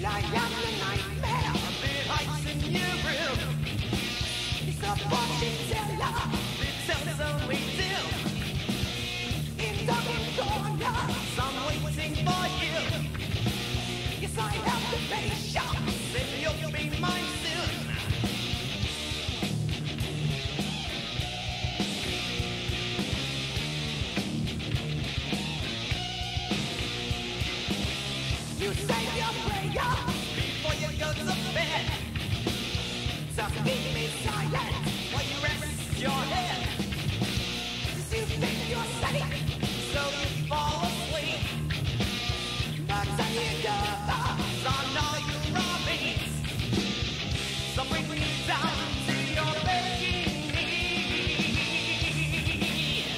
I am the nightmare. It hides in your room. It's a fortune teller. It tells only dim. In dark corners, I'm waiting for you. yes, I have the patience. Then you'll be mine soon. You say your prayer Before you go to bed, to keep me silent. while you rest your head, You think you're safe, so you fall asleep. but then you go. On all your robbings, so bring me down to your begging knees.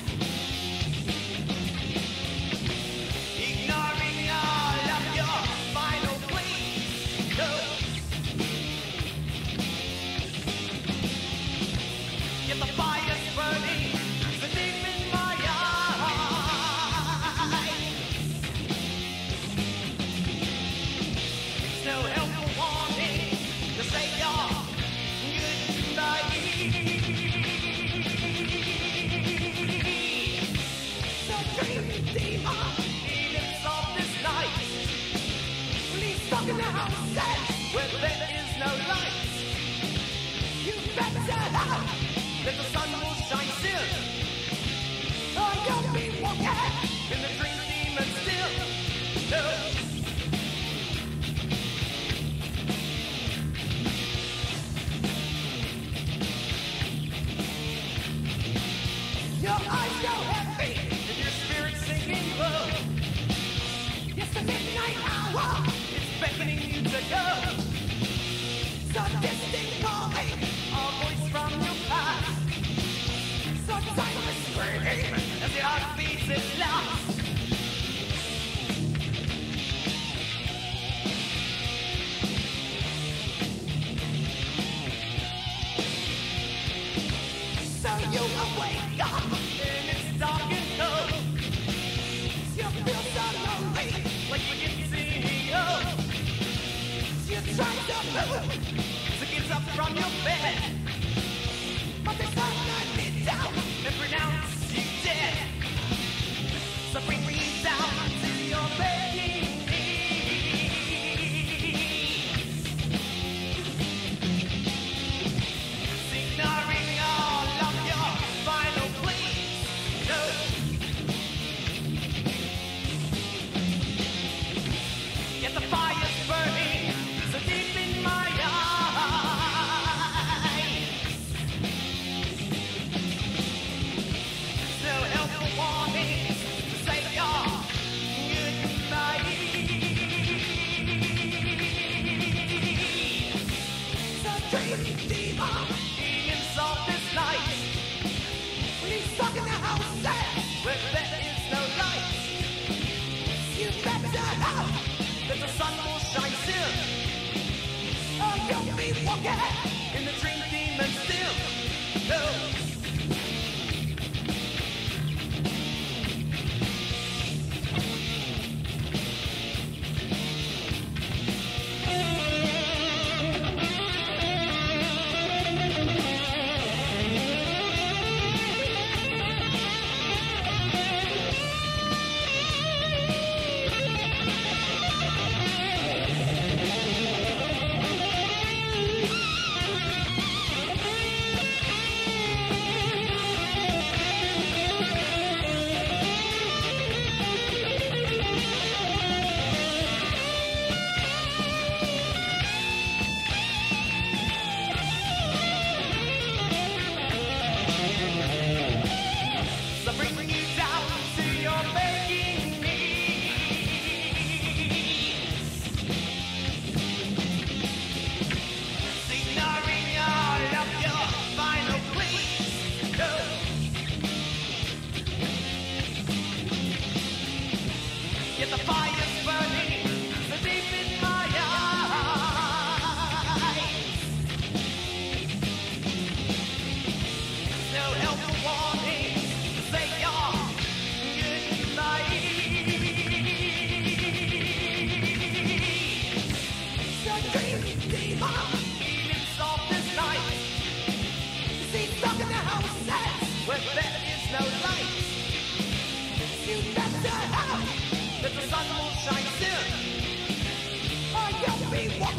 Ignoring all of your final pleas. No. Get the fires burning so deep in my eyes. No help for wanting to say your goodbye. So dreamy demon, Even softest night, please talk in the house. where there is no light, You better have, that the sun will shine soon. or you'll be walking. In the dream demon still. No. Your eyes go heavy. And your spirit sinking low. It's the midnight hour. It's beckoning you to go. So distant calling. A voice from your past. So timeless screaming. As your heart beats its last. So you awake up. And it's dark and cold. You feel so lonely. Like we can see you. You try to move, So get up from your bed but the sun knocks me down. and pronounce you dead. So bring me down to your begging knees. Ignoring all of your final pleas. No. Get the fires burning so deep in my eyes. No help for warning to say your goodbye. So dreamy demon, In softest night, please talk in the house. where there is no light, You better have, that the sun will shine soon. or you'll be walking. In the dream demon still. No. So bring you down to your begging knees. Ignoring all of your final pleas. No. Get the fires burning so deep in my eyes. No help for warning to say your goodbye.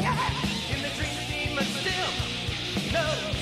In the dream, the demons still know.